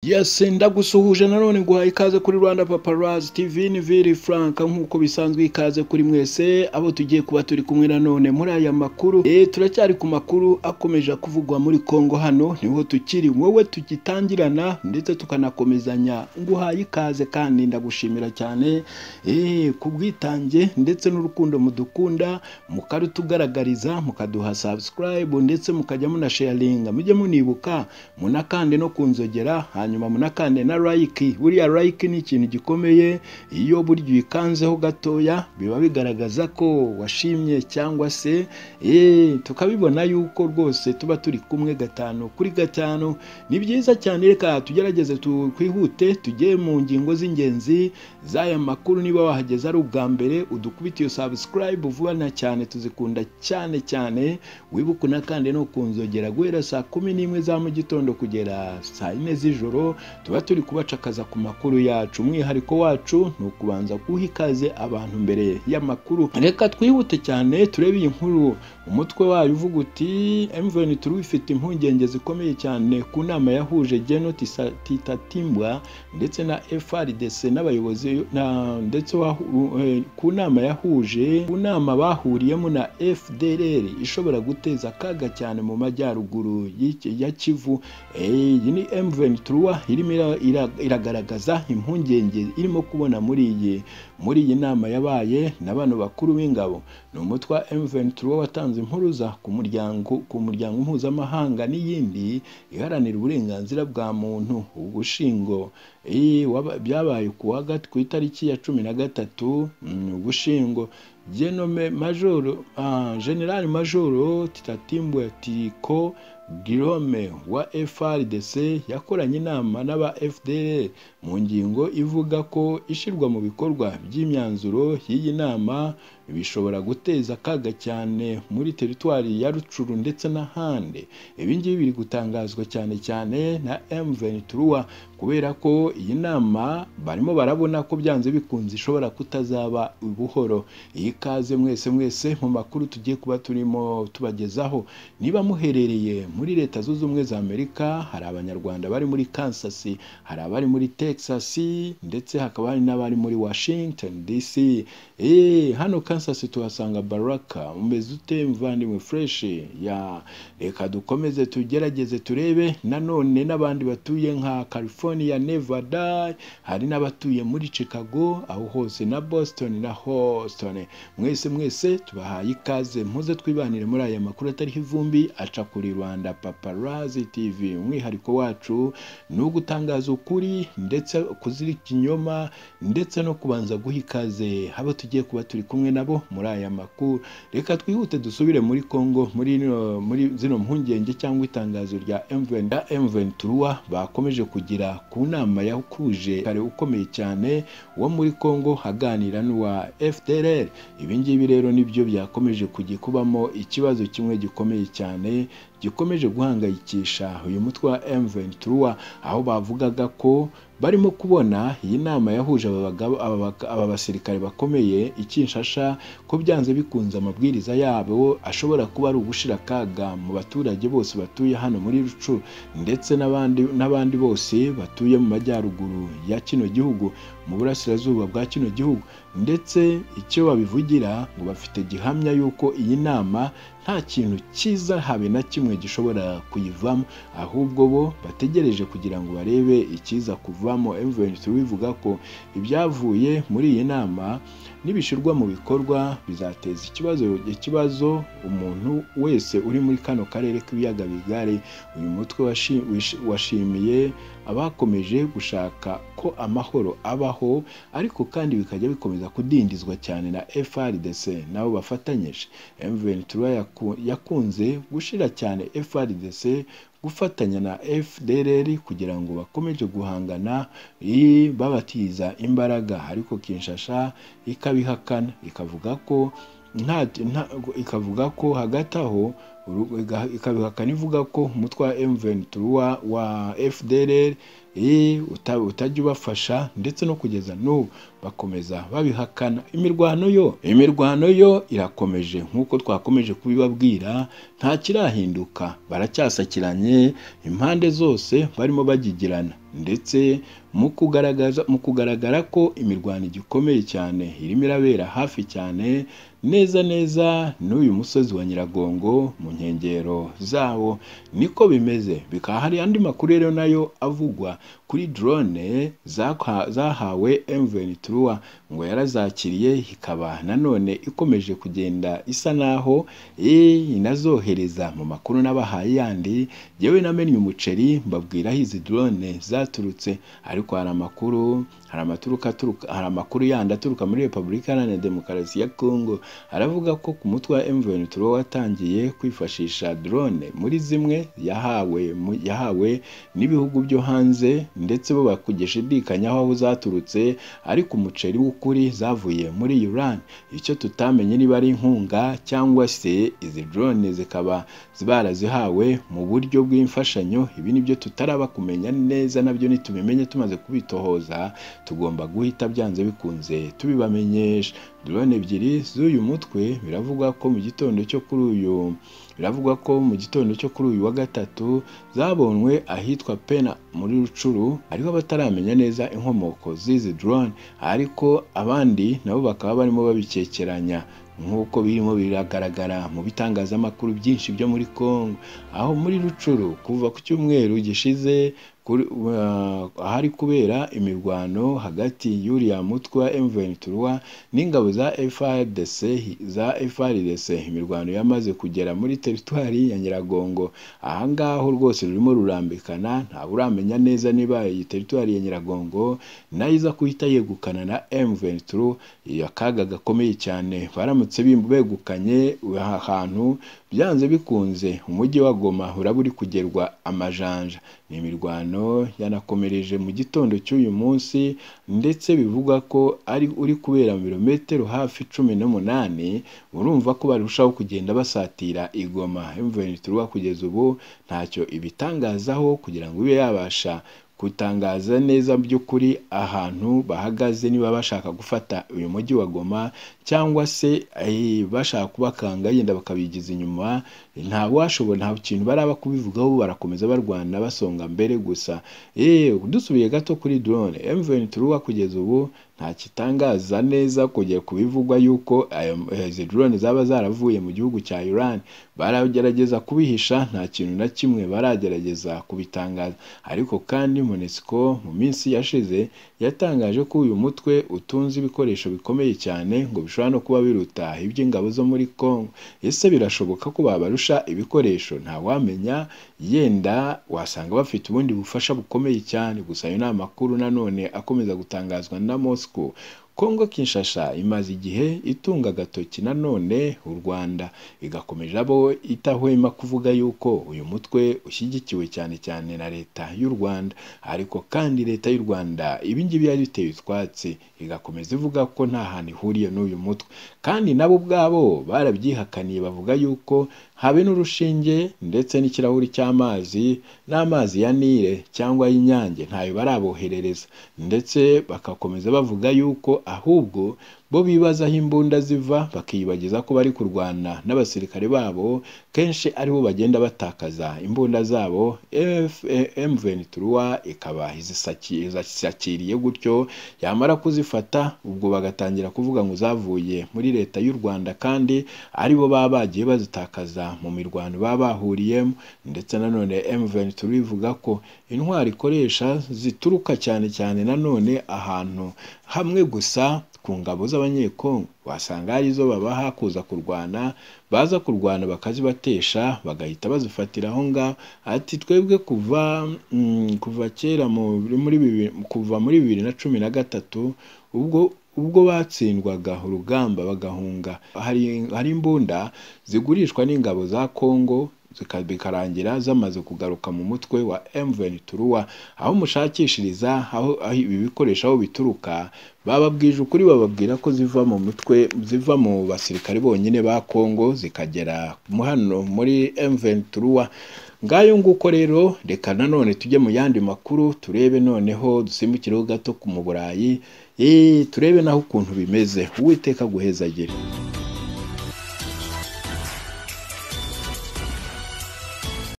Yes, ndagusuhuje nanone nguhaye ikaze kuri Rwanda Paparazzi TV, ni Vili Frank nkuko bisanzwe, ikaze kuri mwese abo tugiye kuba turi kumwe nanone muri aya makuru. Turacyari ku makuru akomeje kuvugwa muri Kongo. Hano niho tukiri, wowe tukitangirana ndetse tukanakomezanya. Nguhaye ikaze kandi ndagushimira cyane kubwitange ndetse n'urukundo mudukunda, mukarutugaragariza, mukaduha subscribe ndetse mukajya muna sharinga, mujye munibuka munakande no kunzogera, hanyuma munakande na like. Buriya like ni ikintu gikomeye, iyo buryo uyikanzeho gatoya biba bigaragaza ko washimye cyangwa se tukabibona yuko rwose tuba turi kumwe gatanu kuri gatanu. Ni byiza cyane, reka tugerageze twihute tujye mu ngingo z'ingenzi z'aya makuru. Niba wahageze ari ubwa mbere, udukubite iyo subscribe vuba na cyane, tuzikunda cyane cyane. Wibuke unakande no kunzogera guhera saa 11 za mu gitondo kugera saa 4 z'ijoro, tuba turi kubacakaza ku makuru yacu. Umwihariko wacu ni ukubanza guha ikaze abantu mbere y'amakuru. Reka twihute cyane turebe iyi nkuru. Umutwe wayo uvuga uti M23 ifite impungenge zikomeye cyane ku nama yahuje Gen Titatimbwa ndetse na FARDC n'abayobozi ndetse ku nama bahuriyemo na FDLR ishobora guteza akaga cyane mu majyaruguru ya Kivu. Iyi ni M23 irimo iragaragaza impungenge irimo kubona muri iyi nama yabaye na bano bakuru b'ingabo. Ni umutwe wa M23 watanze impuruza ku muryango mpuzamahanga n'iyindi iharanira uburenganzira bwa muntu. Ubushingo byabaye ku itariki ya 13. Ubushingo General Major Titatimbwa Tiko Guillaume wa FARDC yakoranye inama n'aba FDL mu ngingo ivuga ko ishirwa mu bikorwa by'imyanzuro y'iyi nama bishobora guteza akaga cyane muri teritwari ya Rucuru ndetse n'ahandi. Ibi ngibi biri gutangazwa cyane cyane na M23 kubera ko iyi nama barimo barabona ko byanze bikunze ishobora kutazaba ubuhoro. Ikaze mwese mu makuru tugiye kuba turimo tubagezaho. Niba muherereye muri Leta Zunze Ubumwe za Amerika, hari abanyarwanda bari muri Kansas, hari abari muri Texas ndetse hakaba hari n'abari muri Washington DC. Hano Kansas tuhasanga Baraka. Umeze ute mvandimwe fresh? Reka dukomeze tugerageze turebe nanone n'abandi batuye nka California, Nevada, hari n'abatuye muri Chicago, aho hose na Boston na Houston. Mwese tubahaye ikaze, muze twibanire muri aya makuru atariho ivumbi aca kuri Rwanda Paparazzi TV. Umwihariko wacu ni ugutangaza ukuri ndetse kuzira ikinyoma ndetse no kubanza guha ikaze habo tugiye kuba turi kumwe nabo muri aya makuru. Reka twihute dusubire muri Kongo, muri zino mpungenge cyangwa itangazo rya M23 bakomeje kugira ku nama yahuje kare ukomeye cyane wo muri Kongo haganira n'uwa FDLR. Ibi ngibi rero nibyo byakomeje kugikubamo ikibazo kimwe gikomeye cyane gikomeje guhangayikisha uyu mutwe wa M23, aho bavugaga ko barimo kubona iyi nama yahuje aba basirikare bakomeye Kinshasa ko byanze bikunze amabwiriza yabo ashobora kuba ari ugushira kaga mu baturage bose batuye hano muri Rucu ndetse n'abandi bose batuye mu majyaruguru ya kino gihugu, mu burasirazuba bwa kino gihugu. Ndetse icyo babivugira ngo bafite gihamya yuko iyi nama nta kintu cyiza habe na kimwe gishobora kuyivamo, ahubwo bo bategereje kugira ngo barebe ikiza kuvamo. M23 bivuga ko ibyavuye muri iyi nama nibishirwa mu bikorwa bizateza ikibazo umuntu wese uri muri kano karere k'ibiyaga bigari. Uyu mutwe washimiye abakomeje gushaka ko amahoro abaho, ariko kandi bikajya bikomeza kudindizwa cyane na FARDC nabo bafatanyije. M23 yakunze gushira cyane FARDC gufatanya na FDLR kugira ngo bakomeje guhangana babatiza imbaraga, ariko Kinshasa ikabihakana ikavuga ko hagati aho ikabihakana ivuga ko umutwe wa M23 wa FDLR utajya ubafasha, ndetse no kugeza n'ubu bakomeza babihakana. Imirwano yo irakomeje nk'uko twakomeje kubibabwira, nta kirahinduka, baracyasakiranye impande zose barimo bagigirana, ndetse mu kugaragara ko imirwano igikomeye cyane irimo irabera hafi cyane neza n'uyu musozi wa Nyiragongo mu nkengero zawo, niko bimeze. Bikaba hari andi makuru rero nayo avugwa kuri drone zahawe M23 ngo yarazakiriye, ikaba nanone ikomeje kugenda isa naho inazohereza mu makuru n'abahaye yandi. Yewe namenye umuceri mbabwira aho izi drone zaturutse, ariko hari amakuru yandi aturuka muri Repubulika Iharanira Demokarasi ya Congo, aravuga ko ku mutwe wa M23 watangiye kwifashisha drone muri zimwe yahawe n'ibihugu byo hanze, ndetse bo bakugishidikanya aho zaturutse, ariko umuceri w'ukuri zavuye muri Iran. Icyo tutamenye niba ari inkunga cyangwa se izi drone zikaba barazihawe mu buryo bw'imfashanyo. Ibi nibyo tutaraba kumenya neza, nabyo nitubimenye tumaze kubitohoza tugomba guhita byanze bikunze tubibamenyesha. Drone ebyiri z'uyu mutwe biravugwa ko mu gitondo cyo kuri uyu wa gatatu zabonwe ahitwa Pena muri Rucuru, ariko bataramenya neza inkomoko z'izi drone, ariko abandi nabo bakaba barimo babikekeranya nk'uko birimo biragaragara mu bitangazamakuru byinshi byo muri Congo. Aho muri Rucuru kuva ku cyumweru gishize ahari kubera imirwano hagati y'uriya mutwe wa M23 n'ingabo za FARDC, imirwano yamaze kugera muri teritwari ya Nyiragongo. Ahangaho rwose rurimo rurambikana, nta uramenya neza niba iyi teritwari ya Nyiragongo nayo iza kuhita yegukana na M23. Akaga gakomeye cyane baramutse begukanye ahantu, byanze bikunze umujyi wa Goma uraba uri kugerwa amajanja. Ni imirwano yanakomereje mu gitondo cy'uyu munsi, ndetse bivugwa ko uri kubera mu birometero hafi 18. Urumva ko barushaho kugenda basatira igoma. M23 kugeza ubu ntacyo ibitangazaho kugira ngo ibe yabasha gutangaza neza by'ukuri ahantu bahagaze, niba bashaka gufata uyu mujyi wa Goma cyangwa se bashaka kubakanga yenda bakabigiza inyuma. Nta kintu baraba kubivugaho, barakomeza barwana basonga mbere gusa. Dusubiye gato kuri drone M23 kugeza ubu nta kitangaza neza kujya kubivugwa yuko izi drone zaba zaravuye mu gihugu cya Iran. Baragerageza kubihisha, nta kintu na kimwe baragerageza kubitangaza, ariko kandi MONUSCO mu minsi yashize yatangaje ko uyu mutwe utunze ibikoresho bikomeye cyane, ngo bishobora no kuba biruta iby'ingabo zo muri Congo. Ese birashoboka ko babarusha ibikoresho? Nta wamenya, yenda wasanga bafite ubundi bufasha bukomeye cyane. Gusa ayo ni amakuru nanone akomeza gutangazwa na Moscow. Kongo Kinshasa imaze igihe itunga agatoki nanone u Rwanda, igakomeje abo itahwema kuvuga yuko uyu mutwe ushyigikiwe cyane na leta y'u Rwanda, ariko kandi leta y'u Rwanda ibingibi yari biteye utwatsi, igakomeza ivuga ko nta hantu ihuriye n'uyu mutwe, kandi nabo ubwabo barabyihakaniye, bavuga yuko habe n'urushinge ndetse n'ikirahuri cy'amazi n'amazi ya Nile cyangwa y'Inyange ntayo baraboherereza, ndetse bakakomeza bavuga yuko ahubwo bo bibaza aho imbunda ziva, bakiyibagiza ko bari kurwana n'abasirikare babo, kenshi aribo bagenda batakaza imbunda zabo. M23 ikaba izisakiriye gutyo, yamara kuzifata ubwo bagatangira kuvuga ngo zavuye muri leta y'u Rwanda, kandi aribo baba bagiye bazitakaza mu mirwano baba bahuriyemo. Ndetse nanone M23 ivuga ko intwari ikoresha zituruka cyane nanone ahantu hamwe gusa ku ngabo z'abanyekongo, wasanga arizo babaha kuza kurwana, baza kurwana bakazibatesha bagahita bazifatira aho ngaho. Ati twebwe kuva kera kuva muri 2013 ubwo batsindwaga urugamba bagahunga, hari imbunda zigurishwa n'ingabo za Kongo bikarangira zamaze kugaruka mu mutwe wa M23, aho mushakishiriza aho ibi bikoresho aho bituruka, bababwije ukuri, bababwira ko ziva mu basirikare bonyine ba Kongo zikagera hano muri M23. Ngayo nguko rero, reka nanone tujye mu yandi makuru turebe, noneho dusimbukireho gato mu Burayi, turebe naho ukuntu bimeze. Uwiteka guhezagire.